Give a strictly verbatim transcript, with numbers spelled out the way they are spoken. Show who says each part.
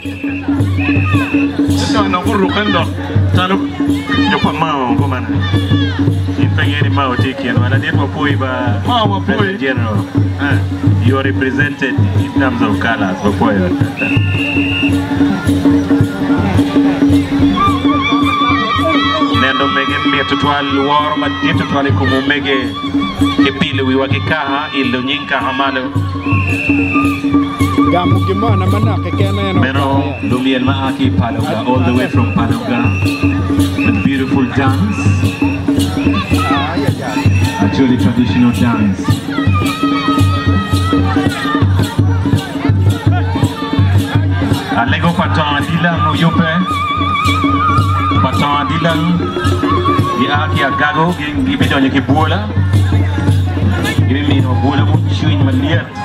Speaker 1: Ito na kuro kando. Talo yo pa mao ko man. Impengeni mao tikian wala dit mo pui ba. Mao mo pui general. Ah, you are represented in terms of colors for pui. Nendo mege mia tutual war ma dit tutual ko mo mege ke pile wi wa ke kaha ilo nyinka hamalo. Meno Lumiel Maaki Paloga, all the way from Paloga. A beautiful dance. Acholi traditional dance. Alego patong adilang uyupe. Patong adilang di aki agago ging gibidonyo ki bola. Gimi no bola mo chewing maliat.